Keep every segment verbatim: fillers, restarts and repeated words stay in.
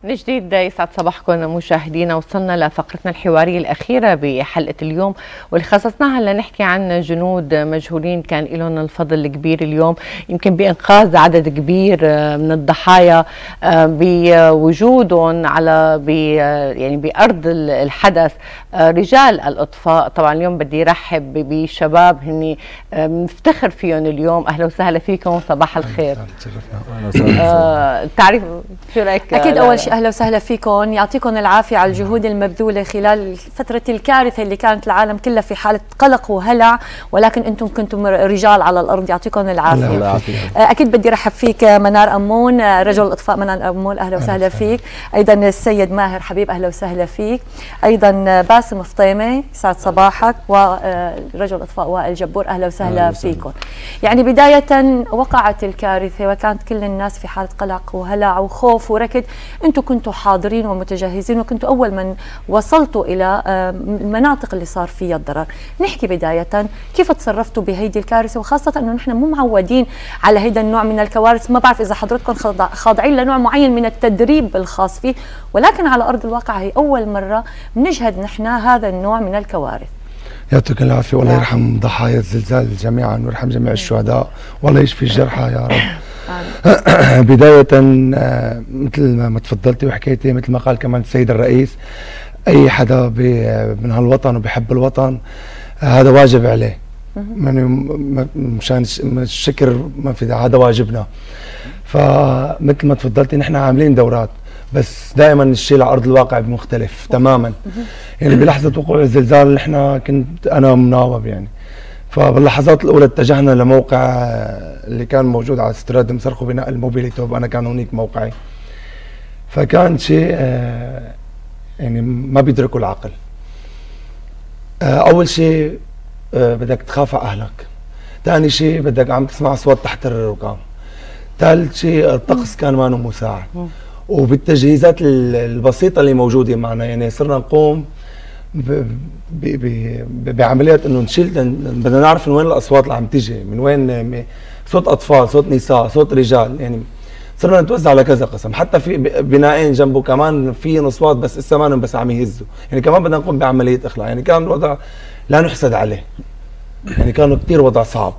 من جديد يسعد صباحكم مشاهدينا. وصلنا لفقرتنا الحوارية الأخيرة بحلقة اليوم واللي خصصناها لنحكي عن جنود مجهولين كان لهم الفضل الكبير اليوم يمكن بإنقاذ عدد كبير من الضحايا بوجودهم على يعني بأرض الحدث. رجال الإطفاء طبعا اليوم بدي رحب بشباب هني نفتخر فيهم اليوم. أهلا وسهلا فيكم، صباح الخير. تعرف شو رأيك؟ أكيد أول شيء أهلا وسهلا فيكم، يعطيكم العافية على الجهود المبذولة خلال فترة الكارثة اللي كانت العالم كلها في حالة قلق وهلع، ولكن أنتم كنتم رجال على الأرض، يعطيكم العافية. أكيد بدي رحب فيك منار أمون، رجل الإطفاء منار أمون، أهلا وسهلا فيك. أيضا السيد ماهر حبيب، أهلا وسهلا فيك. أيضا باسم فطيمة، يسعد صباحك. ورجل الإطفاء وائل جبور، أهلا وسهلا فيكم. يعني بداية وقعت الكارثة وكانت كل الناس في حالة قلق وهلع وخوف وركض، أنتم كنتوا حاضرين ومتجهزين وكنتوا أول من وصلتوا إلى المناطق اللي صار فيها الضرر. نحكي بداية كيف تصرفتوا بهيدي الكارثة، وخاصة أنه نحن مو معودين على هيدا النوع من الكوارث. ما بعرف إذا حضرتكم خاضعين لنوع معين من التدريب الخاص فيه، ولكن على أرض الواقع هي أول مرة بنشهد نحن هذا النوع من الكوارث. يعطيك العافية، والله يرحم ضحايا الزلزال جميعا ويرحم جميع الشهداء والله يشفي الجرحى يا رب. بداية مثل ما تفضلتي وحكيتي، مثل ما قال كمان السيد الرئيس، أي حدا من هالوطن وبيحب الوطن هذا واجب عليه، يعني مشان الشكر ما في، هذا واجبنا. فمثل ما تفضلتي نحن عاملين دورات، بس دائما الشيء على ارض الواقع مختلف تماما. يعني بلحظه وقوع الزلزال نحن كنت انا مناوب، يعني فباللحظات الاولى اتجهنا لموقع اللي كان موجود على استراد مسرخ وبناء الموبيليتي، وانا كان هونيك موقعي. فكان شيء يعني ما بيدركه العقل. اول شيء بدك تخاف على اهلك، ثاني شيء بدك عم تسمع اصوات تحت الركام، ثالث شيء الطقس كان ما مساعد. وبالتجهيزات البسيطة اللي موجودة معنا، يعني صرنا نقوم بعمليات انه نشيل، بدنا نعرف من وين الاصوات اللي عم تيجي، من وين صوت اطفال، صوت نساء، صوت رجال. يعني صرنا نتوزع على كذا قسم، حتى في بنائين جنبه كمان في اصوات بس لسه ما بس عم يهزوا، يعني كمان بدنا نقوم بعملية اخلاء. يعني كان الوضع لا نحسد عليه، يعني كان كثير وضع صعب.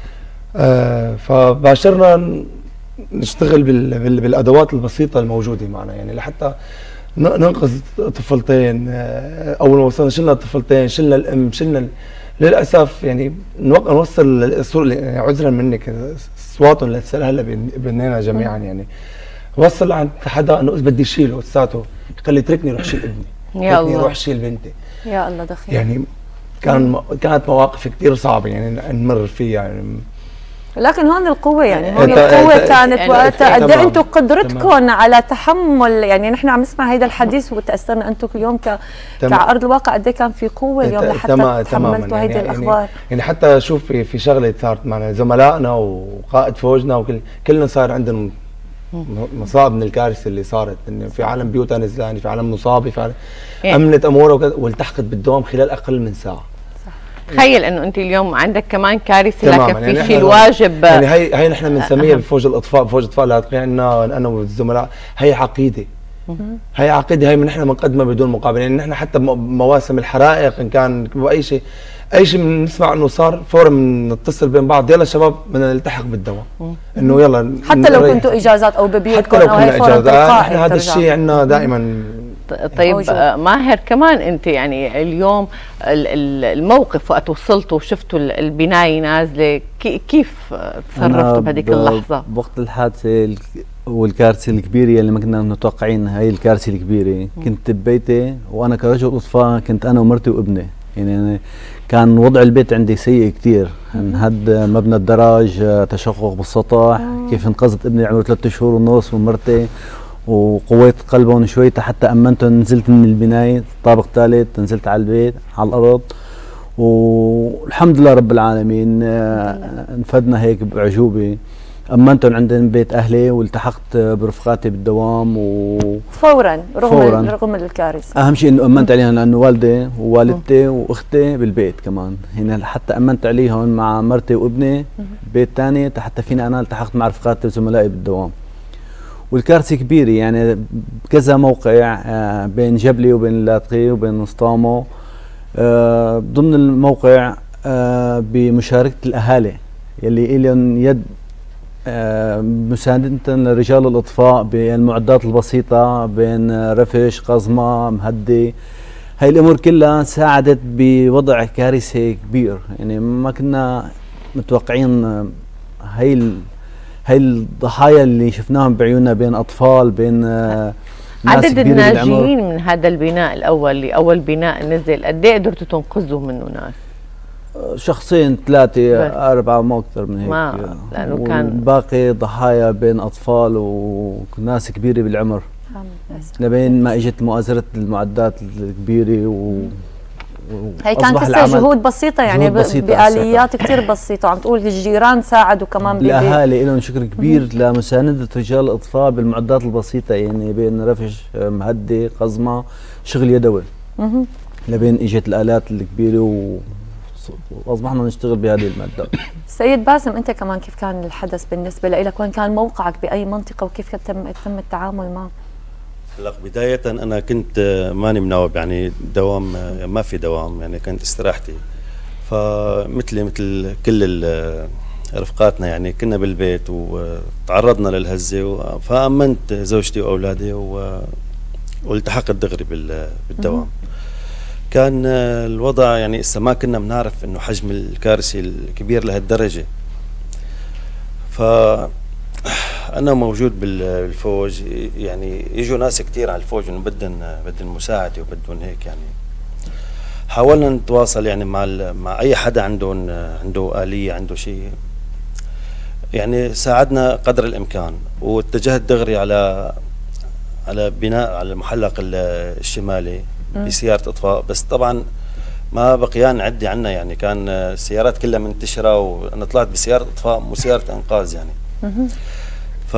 آه فباشرنا نشتغل بالادوات البسيطه الموجوده معنا، يعني لحتى ننقذ طفلتين. اول ما وصلنا شلنا الطفلتين، شلنا الام، شلنا للاسف يعني نوصل الصور، يعني عذرا منك اصواتهم لسه هلا بيننا جميعا. يعني وصل عند حدا انه بدي شيله لساته، قال لي اتركني روح شيل ابني، يا الله، روح شيل بنتي. يا الله دخيل. يعني كان كانت مواقف كثير صعبه يعني نمر فيها. يعني لكن هون القوة، يعني هون القوة كانت يعني وقتها قد ايه انتم قدرتكم على تحمل. يعني نحن عم نسمع هيدا الحديث وتأثرنا انتم اليوم ك كعلى ارض الواقع قد ايه كان في قوة اليوم لحتى تحملتوا هيدي يعني الاخبار. يعني, يعني حتى شوف في في شغلة صارت معنا زملائنا وقائد فوجنا وكل كلنا صار عندنا مصائب من الكارثة اللي صارت، انه في عالم بيوتها نزلاني، في عالم مصابة، في عالم يعني امنت امورها وكذا، والتحقت بالدوام خلال اقل من ساعة. تخيل انه انت اليوم عندك كمان كارثه، لكن في يعني شيء الواجب. يعني هي هي نحن بنسميها بفوج الاطفاء، بفوج الاطفاء اللي عندنا انا والزملاء، هي عقيده. هي عقيده، هي من نحن بنقدمها بدون مقابل. يعني نحن حتى مواسم الحرائق ان كان اي شيء اي شيء بنسمع انه صار فورا بنتصل بين بعض، يلا شباب بدنا نلتحق بالدواء، انه يلا حتى لو كنتوا اجازات او ببيوتكم او هي فورا تلقائي. نحن هذا الشيء عندنا دائما. طيب ماهر، كمان انت يعني اليوم الموقف وقت وصلتوا وشفتوا البنايه نازله، كيف تصرفتوا بهذيك اللحظه؟ بوقت الحادثه والكارثه الكبيره اللي ما كنا متوقعين، هي الكارثه الكبيره، كنت ببيتي وانا كرجل اطفاء، كنت انا ومرتي وابني. يعني أنا كان وضع البيت عندي سيء كثير، انهد مبنى الدراج، تشقق بالسطح، كيف انقذت ابني عمره ثلاث شهور ونص ومرتي، وقويت قلبهم شوي حتى امنتهم. نزلت من البنايه الطابق الثالث، نزلت على البيت على الارض، والحمد لله رب العالمين انفدنا هيك بعجوبه. امنتهم عندنا بيت اهلي، والتحقت برفقاتي بالدوام و فورا رغم فوراً. رغم الكارثه. اهم شيء انه امنت عليهم، لانه والدي ووالدتي واختي بالبيت كمان، هنا حتى امنت عليهم مع مرتي وابني بيت ثاني، حتى فيني انا التحقت مع رفقاتي وزملائي بالدوام. والكارثه كبيره يعني بكذا موقع آه بين جبلي وبين لاطقي وبين نسطامو. آه ضمن الموقع آه بمشاركه الاهالي يلي لهم يد آه مساندة لرجال الاطفاء بالمعدات البسيطه بين رفش قزمه مهدي. هاي الامور كلها ساعدت بوضع كارثه كبير، يعني ما كنا متوقعين هاي ال... هاي الضحايا اللي شفناهم بعيوننا بين اطفال بين ناس عدد الناجين من هذا البناء الاول اللي اول بناء نزل قد ايه قدرتوا تنقذوا منه ناس؟ شخصين ثلاثه اربعه ما اكثر من هيك، ما لانه كان باقي ضحايا بين اطفال وناس كبيره بالعمر لبين ما اجت مؤازره المعدات الكبيره و هي كانت لسه جهود بسيطة يعني بسيطة بآليات كثير بسيطة. عم تقول الجيران ساعدوا كمان الأهالي لهم شكر كبير لمساندة رجال الإطفاء بالمعدات البسيطة يعني بين رفش مهدي قزمة شغل يدوي لبين اجت الآلات الكبيرة واصبحنا نشتغل بهذه المادة. سيد باسم انت كمان كيف كان الحدث بالنسبة لك؟ وين كان موقعك بأي منطقة وكيف تم تم التعامل معه؟ هلا بداية أنا كنت ماني مناوب يعني دوام ما في دوام يعني كانت استراحتي، فمثلي مثل كل رفقاتنا يعني كنا بالبيت وتعرضنا للهزة فأمنت زوجتي وأولادي والتحقت دغري بالدوام. كان الوضع يعني إسا ما كنا بنعرف إنه حجم الكارثة الكبير لهالدرجة. ف أنا موجود بالفوج يعني يجوا ناس كثير على الفوج إنه بدهم بدهم مساعدة وبدهم هيك يعني. حاولنا نتواصل يعني مع مع أي حدا عندهم عنده آلية عنده شيء يعني ساعدنا قدر الإمكان، واتجهت دغري على على بناء على المحلق الشمالي بسيارة إطفاء، بس طبعا ما بقيان عدي عنا يعني كان السيارات كلها منتشرة وأنا طلعت بسيارة إطفاء مو سيارة إنقاذ يعني. ف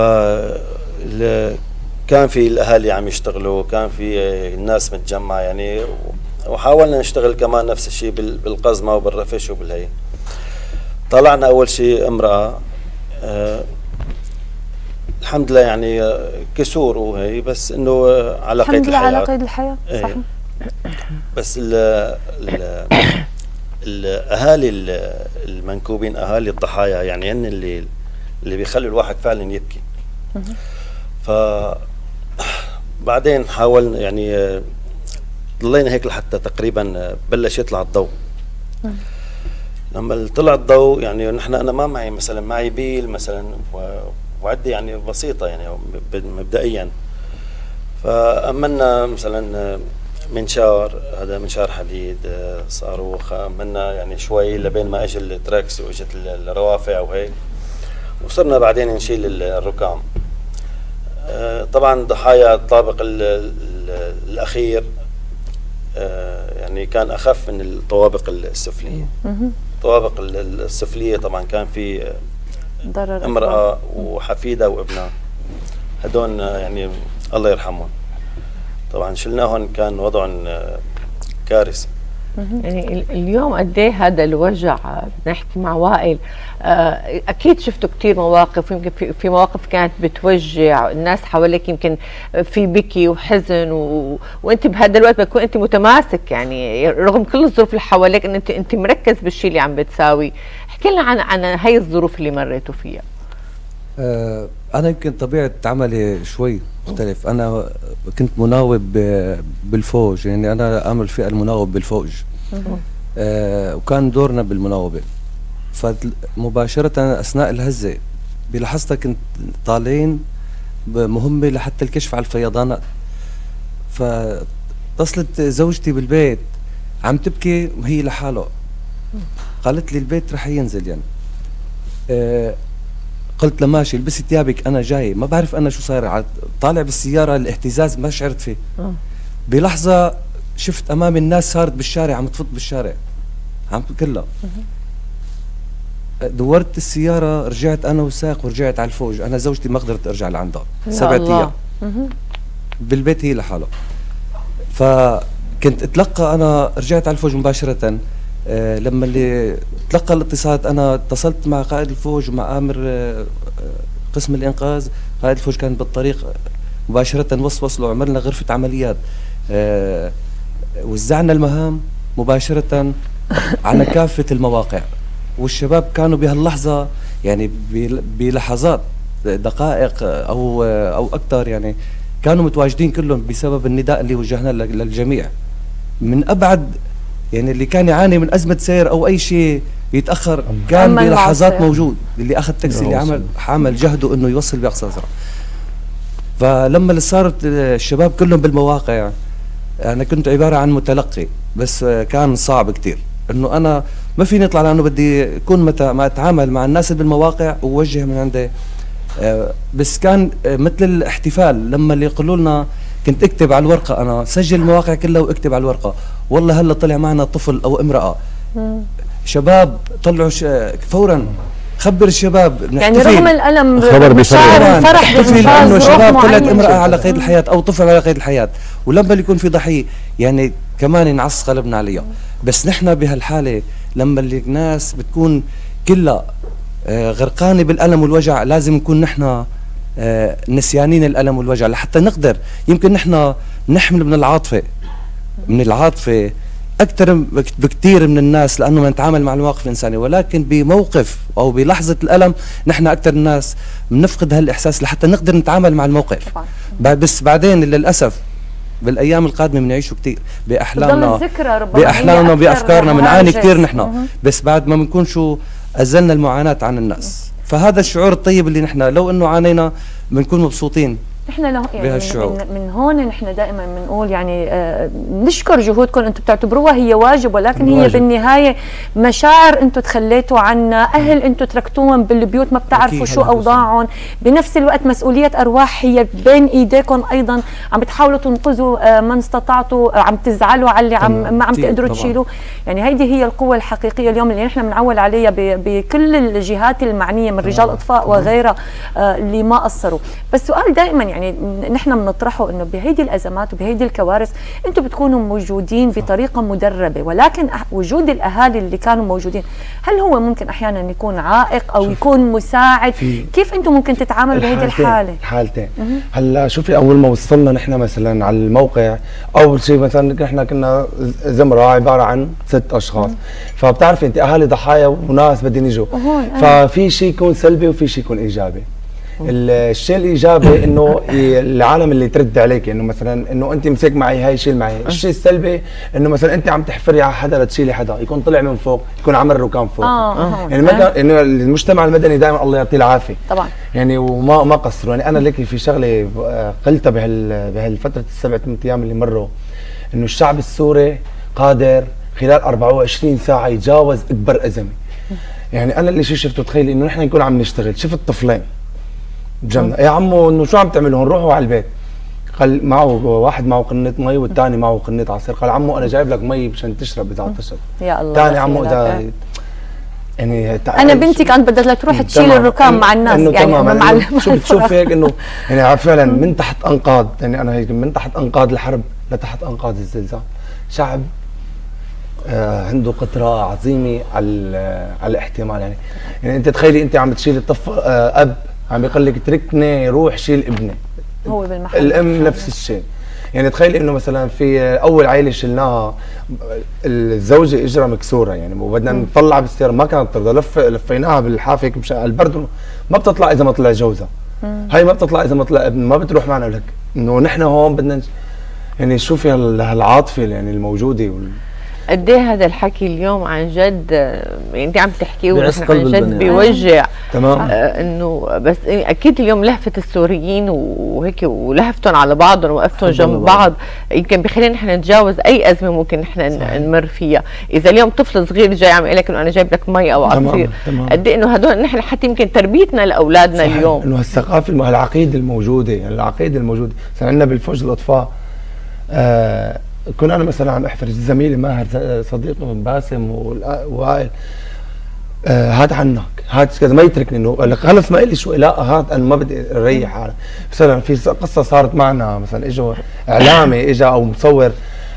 كان في الاهالي عم يشتغلوا، كان في الناس متجمعه يعني، وحاولنا نشتغل كمان نفس الشيء بالقزمه وبالرفش وبالهي. طلعنا اول شيء امراه أه الحمد لله يعني كسور وهي بس انه على قيد الحياه. الحمد لله على قيد الحياه صح. بس ال ال الاهالي المنكوبين اهالي الضحايا يعني هن اللي اللي بيخلوا الواحد فعلا يبكي. ف بعدين حاولنا يعني ضلينا هيك لحتى تقريبا بلش يطلع الضوء. لما طلع الضوء يعني نحن انا ما معي مثلا معي بيل مثلا وعدي يعني بسيطه يعني مبدئيا. فامنا مثلا منشار، هذا منشار حديد صاروخ، امنا يعني شوي لبين ما اجى التراكس واجت الروافع وهيك، وصرنا بعدين نشيل الركام. طبعا ضحايا الطابق ال ال الاخير يعني كان اخف من الطوابق السفليه. الطوابق السفليه طبعا كان في امراه وحفيدها وابنها، هدول يعني الله يرحمهم. طبعا شلناهم كان وضعهم كارثي. يعني اليوم قد ايه هذا الوجع؟ نحكي مع وائل، اكيد شفتوا كثير مواقف، ويمكن في, في مواقف كانت بتوجع الناس حواليك، يمكن في بكي وحزن و... وانت بهذا الوقت بتكون انت متماسك يعني رغم كل الظروف اللي حواليك ان انت انت مركز بالشيء اللي عم بتساوي. احكي لنا عن عن هي الظروف اللي مريتوا فيها. أه انا يمكن طبيعه عملي شوي مختلف. انا كنت مناوب بالفوج، يعني انا اعمل فئه المناوب بالفوج. أه وكان دورنا بالمناوبه. فمباشره اثناء الهزه بلحظتها كنت طالعين بمهمه لحتى الكشف على الفيضانات. فاتصلت زوجتي بالبيت عم تبكي وهي لحاله، قالت لي البيت رح ينزل يعني. أه قلت لها ماشي البسي ثيابك انا جاي. ما بعرف انا شو صاير، طالع بالسياره الاهتزاز ما شعرت فيه. أوه. بلحظه شفت امامي الناس صارت بالشارع عم تفوت بالشارع عم كلها. دورت السياره رجعت انا والسائق ورجعت على الفوج. انا زوجتي ما قدرت ارجع لعندها سبعة ايام بالبيت هي لحالها. فكنت اتلقى انا رجعت على الفوج مباشره. آه لما اللي تلقى الاتصالات انا اتصلت مع قائد الفوج ومع امر آه قسم الانقاذ، قائد الفوج كان بالطريق مباشره وص وصلوا عملنا غرفه عمليات، آه وزعنا المهام مباشره على كافه المواقع، والشباب كانوا بهاللحظه يعني بلحظات دقائق او او اكثر يعني كانوا متواجدين كلهم بسبب النداء اللي وجهناه للجميع. من ابعد يعني اللي كان يعاني من ازمه سير او اي شيء يتاخر كان بلحظات موجود، اللي اخذ تاكسي اللي عمل عمل جهده انه يوصل باقصى سرعه. فلما صارت الشباب كلهم بالمواقع، انا كنت عباره عن متلقي، بس كان صعب كثير انه انا ما فيني اطلع لانه بدي اكون متى ما اتعامل مع الناس اللي بالمواقع ووجه من عندي. بس كان مثل الاحتفال لما اللي يقولوا لنا كنت اكتب على الورقه، انا سجل المواقع كلها واكتب على الورقه، والله هلا طلع معنا طفل او امراه مم. شباب طلعوا فورا خبر الشباب يعني رغم الالم خبر بشار الفرح احتفل انه شباب طلعت امراه على قيد الحياه او طفل على قيد الحياه، ولما يكون في ضحيه يعني كمان ينعص قلبنا عليها. بس نحن بهالحاله لما الناس بتكون كلها آه غرقانه بالالم والوجع، لازم نكون نحن آه نسيانين الالم والوجع لحتى نقدر يمكن نحن نحمل من العاطفه من العاطفه اكثر بكثير من الناس، لانه بنتعامل مع المواقف الانسانيه، ولكن بموقف او بلحظه الالم نحن اكثر الناس بنفقد هالاحساس لحتى نقدر نتعامل مع الموقف. بعد بس بعدين للاسف بالايام القادمه بنعيشه كثير باحلامنا باحلامنا بافكارنا بنعاني كثير نحن، بس بعد ما بنكون شو ازلنا المعاناه عن الناس. فهذا الشعور الطيب اللي نحن لو انه عانينا بنكون مبسوطين نحن له يعني من, من هون نحن دائما بنقول يعني آه نشكر جهودكم، انتم بتعتبروها هي واجب، ولكن هي واجب. بالنهايه مشاعر انتم تخليتوا عنا، اهل انتم تركتوهم بالبيوت ما بتعرفوا شو اوضاعهم، بنفس الوقت مسؤوليه ارواح هي بين ايديكم ايضا، عم بتحاولوا تنقذوا آه من استطعتوا، آه عم تزعلوا على اللي عم ما عم تقدروا تشيلوه. يعني هيدي هي القوه الحقيقيه اليوم اللي نحن بنعول عليها بكل الجهات المعنيه من رجال اطفاء وغيرها آه اللي ما قصروا. بس سؤال دائما يعني نحن بنطرحه انه بهيدي الازمات وبهيدي الكوارث انتم بتكونوا موجودين بطريقه مدربه، ولكن وجود الاهالي اللي كانوا موجودين هل هو ممكن احيانا يكون عائق او يكون مساعد؟ كيف انتم ممكن تتعاملوا بهيدي الحاله؟ الحالتين هلا شوفي، اول ما وصلنا نحن مثلا على الموقع اول شيء مثلا نحن كنا زمره عباره عن ست اشخاص، فبتعرفي انت اهالي ضحايا وناس بدهم يجوا، ففي شيء يكون سلبي وفي شيء يكون ايجابي. الشيء الايجابي انه العالم اللي ترد عليك انه مثلا انه انت مسك معي هاي شيل معي، الشيء السلبي انه مثلا انت عم تحفري على حدا لتشيلي حدا، يكون طلع من فوق يكون عمل ركام فوق. اه يعني ما انه المجتمع المدني دائما الله يعطيه العافيه طبعا يعني وما ما قصروا. يعني انا لك في شغله قلتها بهال بهالفتره السبع ثمان ايام اللي مروا، انه الشعب السوري قادر خلال أربعة وعشرين ساعه يتجاوز اكبر ازمه. يعني انا اللي شو شفته، تخيلي انه نحن نكون عم نشتغل، شفت طفلين بجنة يا عمو انه شو عم تعملوا؟ روحوا على البيت. قال معه واحد معه قنية مي والثاني معه قنية عصير، قال عمو انا جايب لك مي مشان تشرب اذا عطشت. يا الله ثاني عمو اذا يعني انا بنتي كانت بدها تروح تشيل الركام مع الناس يعني مع شو بتشوف هيك انه يعني فعلا من تحت انقاض، يعني انا هيك من تحت انقاض الحرب لتحت انقاض الزلزال، شعب آه عنده قدرة عظيمة على على الاحتمال. يعني يعني انت تخيلي انت عم بتشيل الطفل آه اب عم يقول لك اتركني روح شيل ابني، هو بالمحل الام نفس الشيء. يعني تخيلي انه مثلا في اول عائله شلناها الزوجه اجرها مكسوره يعني وبدنا نطلع بالسياره ما كانت ترضى، لف لفيناها بالحافه مشان البرد ما بتطلع اذا ما طلع جوزها، هاي ما بتطلع اذا ما طلع ابن، ما بتروح معنا لك انه نحن هون بدنا يعني شوفي هالعاطفه يعني الموجوده وال... قد ايه هذا الحكي اليوم عن جد يعني انت عم تحكيه ونحن عن جد بيوجع. تمام آه انه بس اكيد اليوم لهفه السوريين وهيك ولهفتهم على بعضهم ووقفتهم جنب بعض يمكن بخلينا نحن نتجاوز اي ازمه ممكن نحن نمر فيها. اذا اليوم طفل صغير جاي عم يقول لك انه انا جايب لك مي او عصير، قد ايه انه هدول نحن حتى يمكن تربيتنا لاولادنا اليوم انه الثقافه العقيده الموجوده يعني العقيده الموجوده مثلا عندنا بالفوج الاطفاء آه كنا انا مثلا عم احفر زميلي ماهر صديقه باسم ووائل آه هات عنك هات كذا ما يتركني انه خلص ما لي شوي، لا هات انا ما بدي اريح حالي. مثلا في قصه صارت معنا مثلا اجوا اعلامي اجى او مصور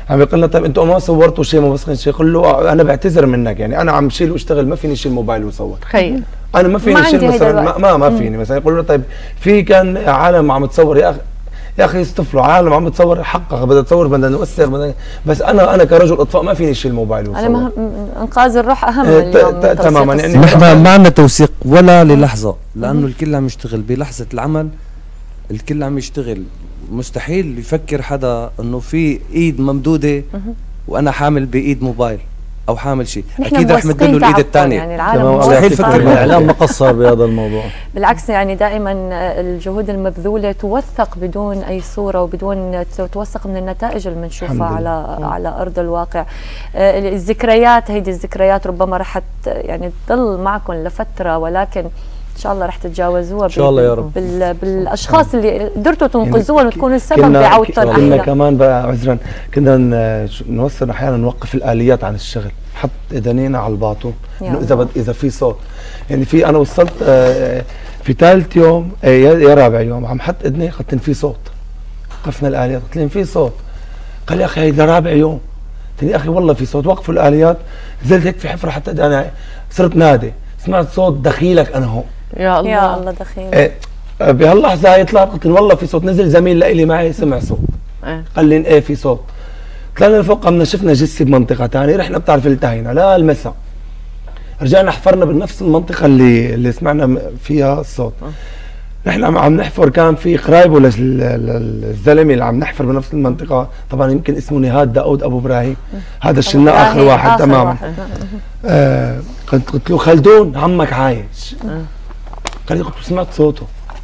عم يقول لنا طيب انتوا ما صورتوا شيء ما بسخن شيء، قل له انا بعتذر منك، يعني انا عم شيل واشتغل ما فيني شيل موبايل وصور. تخيل انا ما فيني شيل مثلا ما ما, ما فيني مثلا. يقول له طيب في كان عالم عم تصور، يا اخي يا اخي يصطفلوا عالم عم تصور، حقق بدها تصور بدنا نوثق بدنا، بس انا انا كرجل اطفاء ما فيني اشيل موبايل وصور. انا انقاذ الروح اهم اليوم. تماما يعني نحن ما عندنا توثيق ولا للحظه، لانه الكل عم يشتغل بلحظه العمل، الكل عم يشتغل. مستحيل يفكر حدا انه في ايد ممدوده وانا حامل بايد موبايل او حامل شيء، اكيد رح مد له الايد الثانيه. يعني العالم مستحيل يفكر. الاعلام ما قصر بهذا الموضوع. بالعكس يعني دائما الجهود المبذوله توثق بدون اي صوره وبدون توثق من النتائج اللي بنشوفها على على ارض الواقع. الذكريات، هيدي الذكريات ربما رح يعني تضل معكم لفتره، ولكن ان شاء الله رح تتجاوزوها ان شاء الله يا رب بال بالاشخاص اللي قدرتوا تنقذوها وتكونوا السبب بعودتهم. كنا كمان بقى عذرا كنا نوصل احيانا نوقف الاليات عن الشغل، نحط ايدينا على الباطو انه اذا بد اذا في صوت. يعني في انا وصلت في ثالث يوم يا رابع يوم عم حط ايدني قلت في صوت، وقفنا الاليات قلت لهم في صوت، قال يا اخي هيدا رابع يوم. قلت له يا اخي والله في صوت. وقفوا الاليات، نزلت هيك في حفره حتى انا صرت نادي، سمعت صوت دخيلك انا هون. يا الله يا الله دخيل. ايه بهاللحظه هاي طلعت قلت والله في صوت. نزل زميل لإلي معي سمع صوت، ايه قال لي ايه في صوت. طلعنا لفوق قمنا شفنا جثه بمنطقه ثانيه، رحنا بتعرف التهينا لا المساء، رجعنا حفرنا بنفس المنطقه اللي اللي سمعنا فيها الصوت. رحنا عم نحفر، كان في قرايبه للزلمه اللي عم نحفر بنفس المنطقه، طبعا يمكن اسمه نهاد داود ابو ابراهيم، هذا شلناه اخر واحد تماما. آه كنت قلت له خلدون عمك عايش. آه. قال لي كنت سمعت صوته.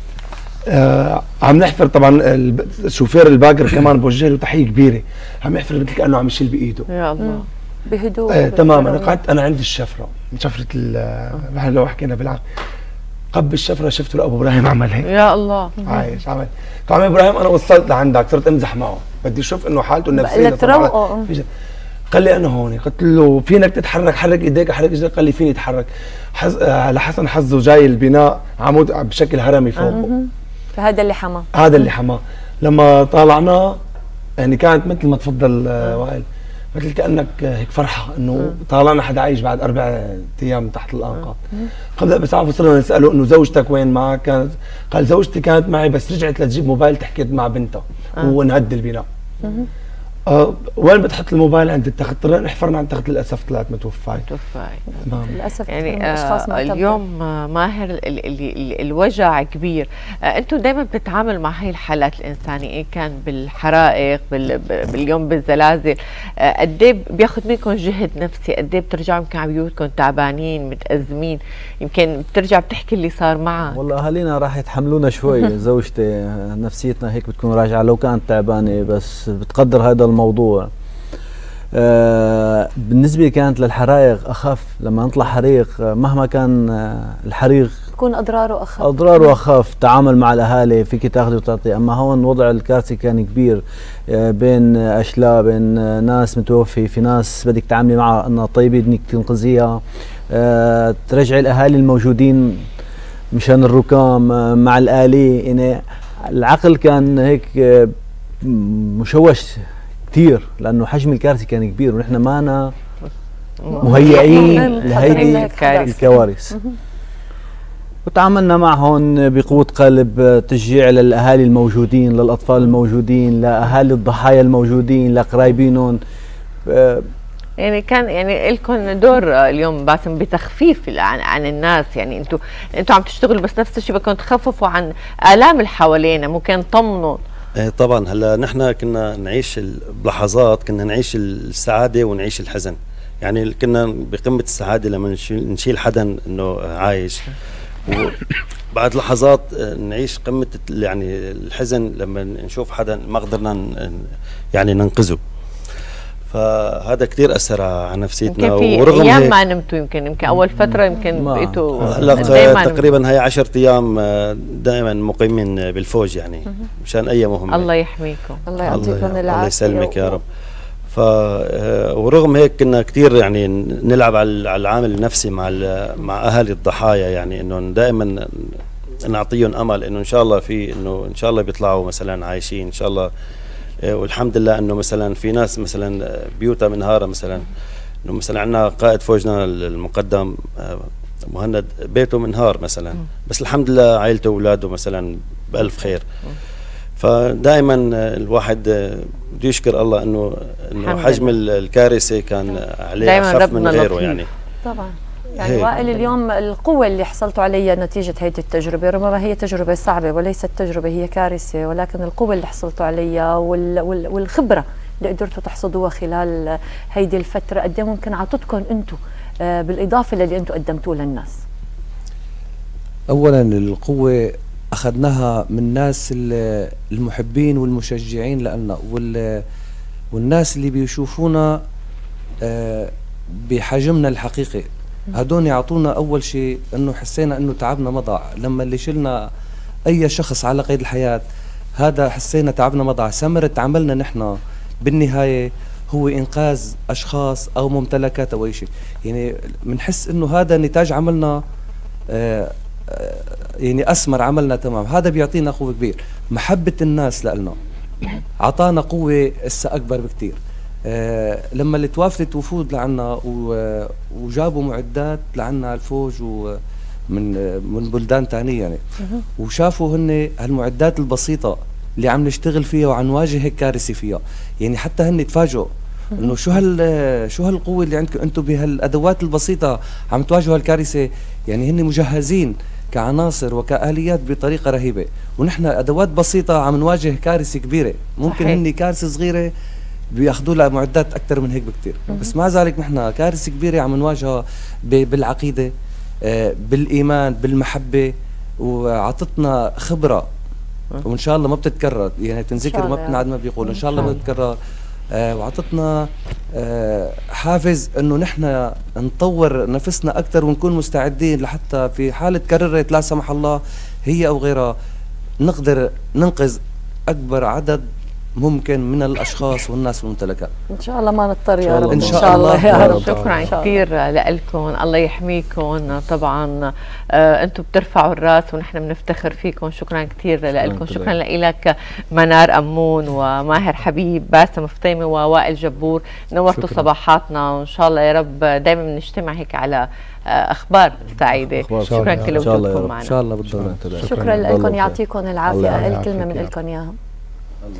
آه عم نحفر، طبعا الشوفير الباقر كمان بوجه له تحيه كبيره، عم يحفر مثل كانه عم يشيل بايده. يا الله بهدوء. آه تماما. انا قعدت انا عندي الشفره، شفره ال لو حكينا بالعام قب الشفره شفته لابو ابراهيم عمل هيك. يا الله عايش عمل. طبعا ابراهيم انا وصلت لعندك صرت امزح معه، بدي اشوف انه حالته النفسيه لتروقه. قال لي انا هون، قلت له فينك تتحرك، حرك ايديك حرك رجليك. قال لي فيني اتحرك. حز... آه لحسن حظه جاي البناء عمود بشكل هرمي فوقه، فهذا اللي حماه. هذا اللي حماه. لما طالعناه يعني كانت مثل ما تفضل آه وائل، مثل كانك هيك فرحه انه طالعنا حدا عايش بعد اربع ايام تحت الانقاض. قبل بس عم صرنا نساله انه زوجتك وين معك؟ كانت قال زوجتي كانت معي بس رجعت لتجيب موبايل تحكي مع بنتها ونهد البناء. آه وين بتحط الموبايل؟ عند التخت. طلعنا حفرنا عند التخت، للاسف طلعت متوفاي. متوفاي للاسف. يعني آه اليوم آه ماهر ال ال ال الوجع كبير. آه انتم دائما بتتعاملوا مع هاي الحالات الانسانيه، إيه كان بالحرائق بال باليوم بالزلازل، آه قد ايه بياخذ منكم جهد نفسي؟ قد ايه بترجعوا يمكن على بيوتكم تعبانين متأزمين؟ يمكن بترجع بتحكي اللي صار معك. والله اهالينا راح يتحملونا شوي. زوجتي نفسيتنا هيك بتكون راجعه لو كانت تعبانه، بس بتقدر هذا الموضوع. آه بالنسبه كانت للحرائق اخف، لما نطلع حريق مهما كان آه الحريق تكون اضراره اخف. اضراره اخف، تعامل مع الاهالي فيك تاخذي وتعطي. اما هون وضع الكارثه كان كبير، آه بين اشلاء، بين آه ناس متوفي، في ناس بدك تعاملي معها انها طيبه بدك تنقذيها، آه ترجعي الاهالي الموجودين مشان الركام آه مع الالي. يعني العقل كان هيك آه مشوش كثير، لانه حجم الكارثه كان كبير ونحن مانا مهيئين لهيدي الكوارث. وتعاملنا معهم بقوة قلب، تشجيع للاهالي الموجودين، للاطفال الموجودين، لاهالي الضحايا الموجودين، لقرايبينهم. يعني كان يعني لكم دور اليوم باسم بتخفيف عن عن الناس. يعني انتم انتم عم تشتغلوا، بس نفس الشيء بدكم تخففوا عن الام اللي حوالينا، ممكن تطمنوا. ايه طبعا. هلا نحن كنا نعيش بلحظات، كنا نعيش السعاده ونعيش الحزن. يعني كنا بقمه السعاده لما نشيل حدا انه عايش، وبعد لحظات نعيش قمه يعني الحزن لما نشوف حدا ما قدرنا يعني ننقذه. فهذا كثير اثر على نفسيتنا. ورغم ايام هيك ما نمتوا، يمكن يمكن اول فتره يمكن بقيتوا هلا تقريبا هي عشرة ايام دائما مقيمين بالفوج، يعني مشان اي مهمه. الله يحميكم. الله يعطيكم العافيه. الله يسلمك يا رب. ف ورغم هيك كنا كثير يعني نلعب على العامل النفسي مع مع اهالي الضحايا، يعني انه دائما نعطيهم امل انه ان شاء الله في انه ان شاء الله بيطلعوا مثلا عايشين، ان شاء الله والحمد لله انه مثلا في ناس مثلا بيوتها منهاره، مثلا انه مثلا عندنا قائد فوجنا المقدم مهند بيته منهار مثلا، بس الحمد لله عائلته واولاده مثلا بألف خير. فدائما الواحد بده يشكر الله انه انه حجم الكارثه كان عليه اخف من غيره يعني. طبعا يعني وائل، اليوم القوة اللي حصلتوا عليها نتيجة هذه التجربة، ربما هي تجربة صعبة وليست تجربة هي كارثة، ولكن القوة اللي حصلتوا عليها وال وال والخبرة اللي قدرتوا تحصدوها خلال هيدي الفترة، قد ايه ممكن عطتكم انتم آه بالإضافة للي انتم قدمتوه للناس؟ أولا القوة أخذناها من الناس المحبين والمشجعين لنا، والناس اللي بيشوفونا آه بحجمنا الحقيقي، هدول يعطونا اول شيء انه حسينا انه تعبنا مضى. لما اللي شلنا اي شخص على قيد الحياه هذا حسينا تعبنا مضى. ثمرة عملنا نحن بالنهايه هو انقاذ اشخاص او ممتلكات او اي شيء، يعني بنحس انه هذا نتاج عملنا، آه آه يعني اثمر عملنا تمام. هذا بيعطينا قوه كبير. محبه الناس لنا اعطانا قوه هسه اكبر بكثير. آه لما اللي توافدت وفود لعنا وجابوا معدات لعنا على الفوج ومن آه من بلدان ثانيه يعني، وشافوا هن هالمعدات البسيطه اللي عم نشتغل فيها وعم نواجه هيك كارثه فيها، يعني حتى هن تفاجئوا انه شو هال شو هالقوه اللي عندكم انتم بهالادوات البسيطه عم تواجهوا هالكارثه. يعني هن مجهزين كعناصر وكآليات بطريقه رهيبه، ونحن ادوات بسيطه عم نواجه كارثه كبيره. ممكن هن كارثه صغيره بياخذوا لها معدات اكثر من هيك بكثير، بس مع ذلك نحن كارثه كبيره عم نواجهها بالعقيده، آه بالايمان، بالمحبه، وعطتنا خبره وان شاء الله ما بتتكرر، يعني تنذكر ما بتنعاد ما بيقول، ان شاء الله ما بتتكرر. آه وعطتنا آه حافز انه نحن نطور نفسنا اكثر ونكون مستعدين لحتى في حاله تكررت لا سمح الله هي او غيرها نقدر ننقذ اكبر عدد ممكن من الاشخاص والناس والممتلكات. ان شاء الله ما نضطر يا رب. ان شاء الله يا رب. شكرا كثير لكم، الله يحميكم. طبعا آه انتم بترفعوا الراس ونحن بنفتخر فيكم. شكرا كثير لكم. شكرا لك منار امون وماهر حبيب، باسم فطيمه ووائل جبور، نورتوا صباحاتنا، وان شاء الله يا رب دائما بنجتمع هيك على اخبار سعيده. شكرا كل وجودكم معنا. ان شاء الله بالضبط. شكرا لكم، يعطيكم العافيه. الكلمه من لكم اياها.